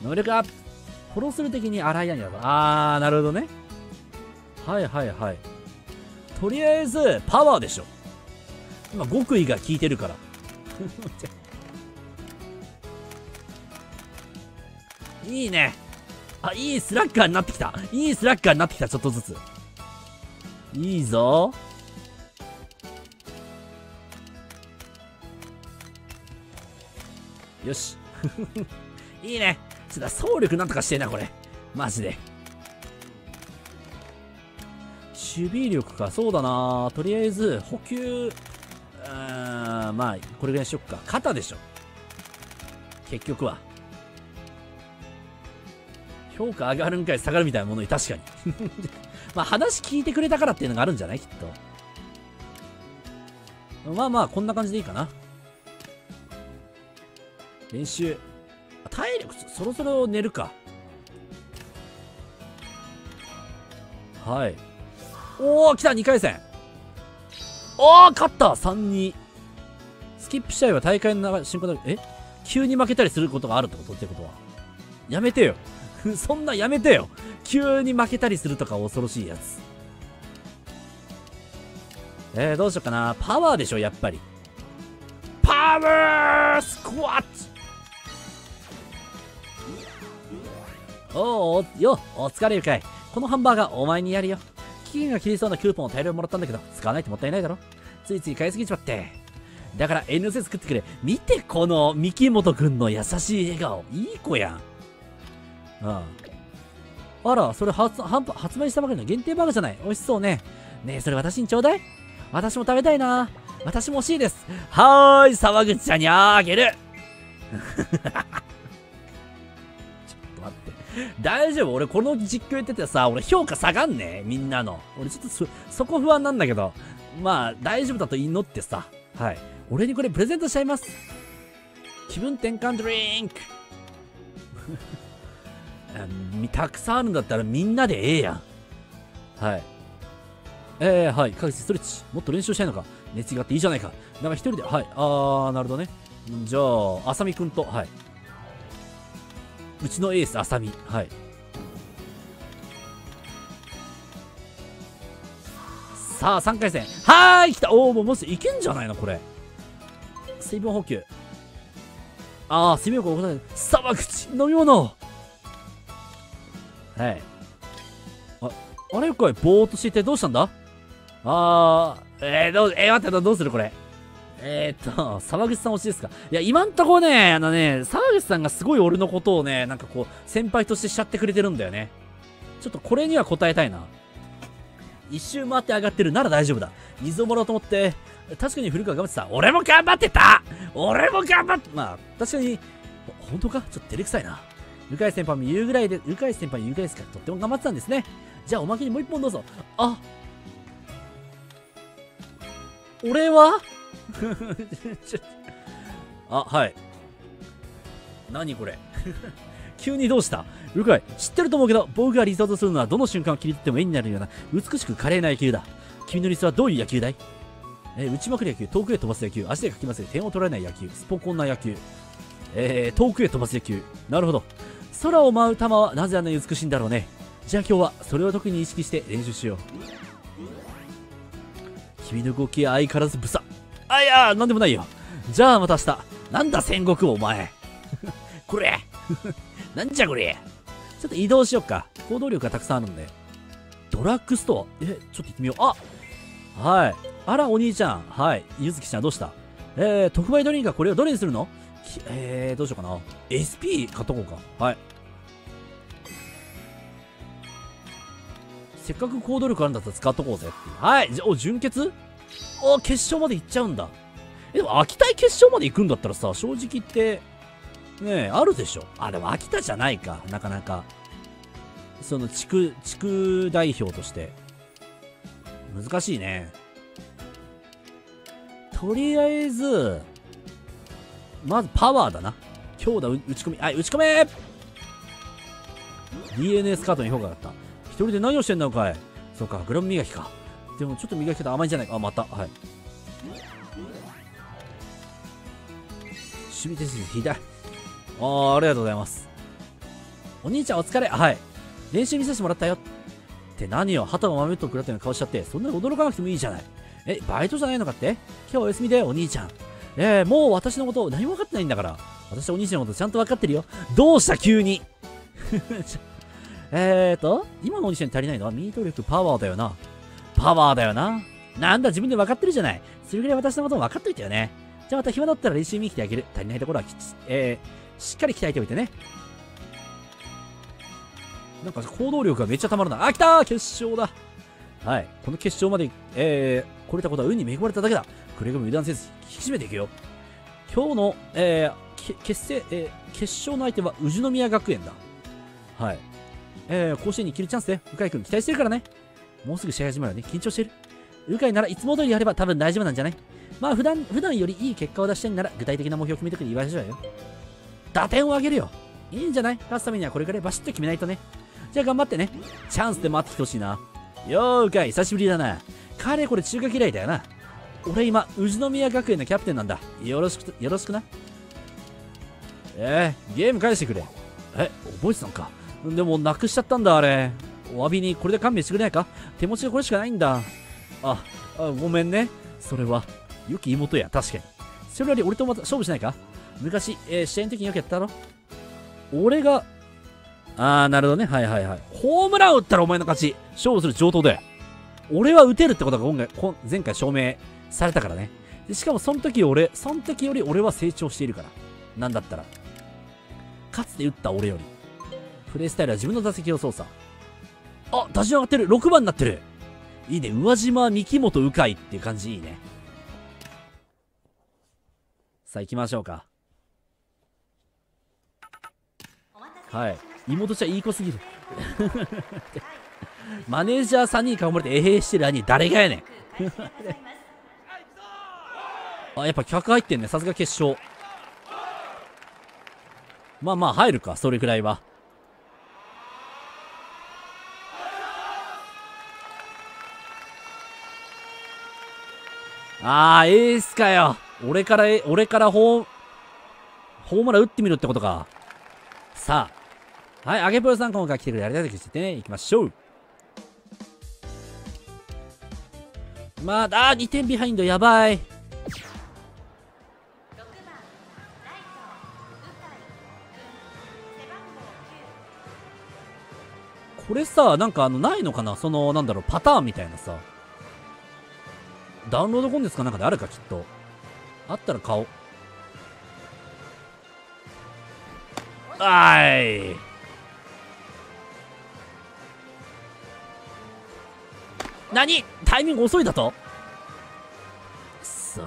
能力アップ。殺する的に洗い屋になる。あー、なるほどね。はいはいはい。とりあえず、パワーでしょ。今、極意が効いてるから。いいね。あ、いいスラッガーになってきた。いいスラッガーになってきた、ちょっとずつ。いいぞ。よし。いいね。ちょっと走力なんとかしてんな、これ。マジで。守備力か。そうだな。とりあえず、補給。まあ、これぐらいにしよっか。肩でしょ。結局は。評価上がるんかい下がるみたいなものに確かに。まあ、話聞いてくれたからっていうのがあるんじゃないきっと。まあまあ、こんな感じでいいかな。練習。体力、そろそろ寝るか。はい。おー、来た !2 回戦。おー、勝った !3-2。スキップ試合は大会の進行だ。急に負けたりすることがあるってことってことは。やめてよ。そんなやめてよ。急に負けたりするとか恐ろしいやつ。どうしようかな。パワーでしょ、やっぱり。パワースクワット。お疲れゆかい。このハンバーガーお前にやるよ。期限が切りそうなクーポンを大量もらったんだけど、使わないともったいないだろ。ついつい買いすぎちまって。だから遠慮せず食ってくれ。見てこの三木本くんの優しい笑顔。いい子やん。あら、それ発売したばかりの限定バーガーじゃない。美味しそうね。ねえ、それ私にちょうだい。私も食べたいな。私も欲しいです。はーい、沢口ちゃんにあげる。ちょっと待って。大丈夫？俺この実況やっててさ、俺評価下がんねみんなの。俺ちょっとそこ不安なんだけど。まあ、大丈夫だと祈ってさ。はい。俺にこれプレゼントしちゃいます。気分転換ドリンク。たくさんあるんだったらみんなでええやん。はい。はい。各自ストレッチ。もっと練習したいのか。熱があっていいじゃないか。なんか一人で、はい。なるほどね。じゃあ、あさみくんと、はい。うちのエース、あさみ。はい。さあ、3回戦。はーい、来た。おー、もういけんじゃないの、これ。水分補給。水分補給。沢口、飲み物。はい。あれかい、ぼーっとしててどうしたんだ？待って、どうするこれ。沢口さん推しですか？いや、今んとこね、沢口さんがすごい俺のことをね、なんかこう、先輩としてしちゃってくれてるんだよね。ちょっとこれには答えたいな。一周回って上がってるなら大丈夫だ。水をもらおうと思って、確かに古川頑張ってた。俺も頑張ってた。まあ、確かに、本当か？ちょっと照れくさいな。向井先輩も言うぐらいで、向井先輩言うぐらいですから、とっても頑張ってたんですね。じゃあおまけにもう一本どうぞ。俺ははい。何これ急にどうした？向井、知ってると思うけど、僕が理想とするのはどの瞬間を切り取っても絵になるような美しく華麗な野球だ。君の理想はどういう野球だい？打ちまくる野球、遠くへ飛ばす野球、足でかき混ぜて点を取られない野球、スポコンな野球。遠くへ飛ばす野球。なるほど。空を舞う球はなぜあんなに美しいんだろうね。じゃあ今日はそれを特に意識して練習しよう。君の動きは相変わらずブサ。いやー、なんでもないよ。じゃあまた明日。なんだ戦国お前。これ。なんじゃこれ。ちょっと移動しよっか。行動力がたくさんあるんで。ドラッグストア。ちょっと行ってみよう。はい。あら、お兄ちゃん。はい。ゆずきちゃんどうした？特売ドリンクはこれをどれにするの？どうしようかな。SP 買っとこうか。はい。せっかく行動力あるんだったら使っとこうぜっていう。はい。準決？決勝まで行っちゃうんだ。でも、秋田決勝まで行くんだったらさ、正直言って、ねえ、あるでしょ。でも秋田じゃないか。なかなか。その、地区代表として。難しいね。とりあえず、まずパワーだな。強打打ち込み。はい、打ち込め !DNA スカートに評価があった。一人で何をしてんのかい。そうか、グラム磨きか。でもちょっと磨き方甘いんじゃないか。また。はい。守備手筋左。ありがとうございます。 お兄ちゃんお疲れ。はい。練習見させてもらったよ。って何よ、旗を豆と食らったような顔しちゃって、そんなに驚かなくてもいいじゃない。バイトじゃないのかって？今日はお休みだよ、お兄ちゃん。もう私のこと何も分かってないんだから。私はお兄ちゃんのことちゃんと分かってるよ。どうした急に。今のお兄ちゃんに足りないのはミート力、パワーだよな。パワーだよな。なんだ、自分で分かってるじゃない。それぐらい私のことも分かっといたよね。じゃあまた暇だったら練習見に来てあげる。足りないところはしっかり鍛えておいてね。なんか行動力がめっちゃたまるな。あ、来たー、決勝だ。はい。この決勝まで、来れたことは運に恵まれただけだ。くれぐれも油断せず、引き締めていくよ。今日の、決勝の相手は宇都宮学園だ。はい。甲子園に切るチャンスで、鵜飼君期待してるからね。もうすぐ試合始まるよね。緊張してる。鵜飼ならいつも通りやれば多分大丈夫なんじゃない？まあ普段よりいい結果を出したいなら具体的な目標を決めてくる言われちゃうよ。打点を上げるよ。いいんじゃない？勝つためにはこれくらいバシッと決めないとね。じゃあ頑張ってね。チャンスで待ってきてほしいな。よー鵜飼、久しぶりだな。かれこれ中華嫌いだよな。俺今、宇都宮学園のキャプテンなんだ。よろしくな。ゲーム返してくれ。覚えてたのか。でも、なくしちゃったんだ、あれ。お詫びにこれで勘弁してくれないか？手持ちがこれしかないんだ。ごめんね。それは、良き妹や、確かに。それより俺とまた勝負しないか？昔、試合の時によくやったろ？俺が、なるほどね。はいはいはい。ホームラン打ったらお前の勝ち。勝負する上等だよ。俺は打てるってことが前回証明されたからね。でしかもその時より俺は成長しているから。なんだったら。かつて打った俺より。プレイスタイルは自分の打席を操作。打順上がってる。6番になってる。いいね。宇和島、三木本、鵜飼っていう感じいいね。さあ行きましょうか。はい。妹ちゃんいい子すぎる。マネージャー3人囲まれてしてる兄誰がやねん。やっぱ客入ってんね。さすが決勝。まあ入るか、それくらいは。エースかよ。俺からホームラン打ってみるってことか。さあ。はい、あげぽよさん今回来てくれてありがとうございますね。行きましょう。2点ビハインド、やばい。これさ、なんかないのかな、なんだろう、パターンみたいなさ。ダウンロードコンテンツかなんかであるか、きっと。あったら買おう。何？タイミング遅いだと？くそ。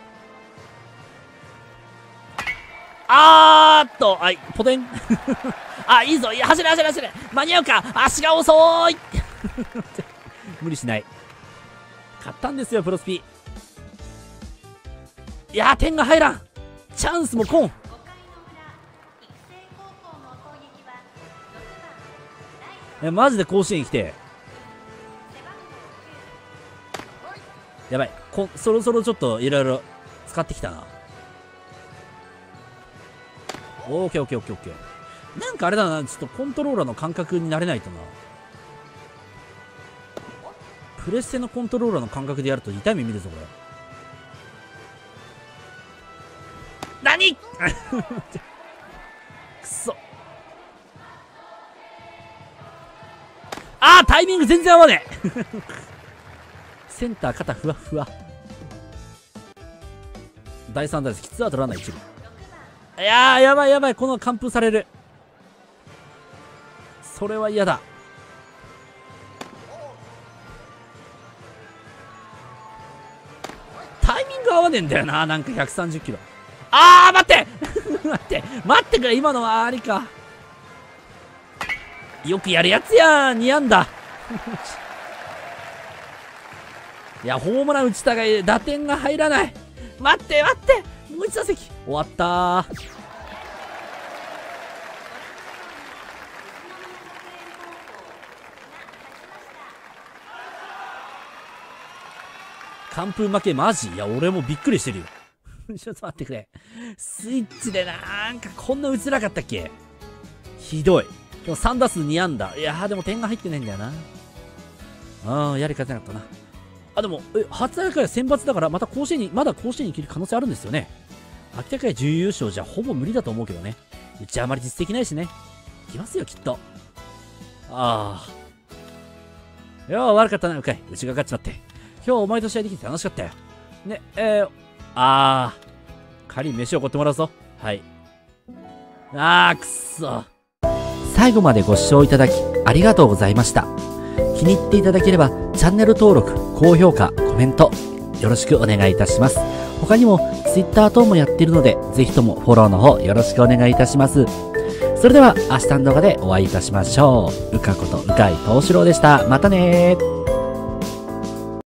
ポテン。いいぞ。走れ。間に合うか。足が遅い。無理しない。勝ったんですよ、プロスピ。点が入らん。チャンスも来ん。マジで甲子園来て。やばい。そろそろちょっといろいろ使ってきたな。オッケー。なんかあれだな、ちょっとコントローラーの感覚になれないとな。プレステのコントローラーの感覚でやると痛い目見るぞ、これ。何くそ。タイミング全然合わねえ。センター肩ふわふわ。第3打席、ツーアウトランナー1塁。やばい。この完封される。それは嫌だ。タイミング合わねえんだよな。なんか130キロ。待って待ってくれ。今のはありか。よくやるやつや。似合んだ。いや、ホームラン打ちたがい打点が入らない。待って。もう一打席。終わったー。完封負けマジ？いや、俺もびっくりしてるよ。ちょっと待ってくれ。スイッチでなんかこんな打ちづらかったっけ？ひどい。 でも3打数2安打。いやー、でも点が入ってないんだよな。やり勝てなかったな。でも、初大会は選抜だから、まだ甲子園に行ける可能性あるんですよね。秋田会準優勝じゃほぼ無理だと思うけどね。うちあまり実績ないしね。来ますよ、きっと。悪かったな、うかい。うちが勝っちまって。今日お前と試合できて楽しかったよ。ね、仮に飯をおごってもらうぞ。はい。くっそ。最後までご視聴いただきありがとうございました。気に入っていただければチャンネル登録、高評価、コメントよろしくお願いいたします。他にも Twitter 等もやっているので、ぜひともフォローの方よろしくお願いいたします。それでは明日の動画でお会いいたしましょう。うかことうかいとうしろうでした。またねー。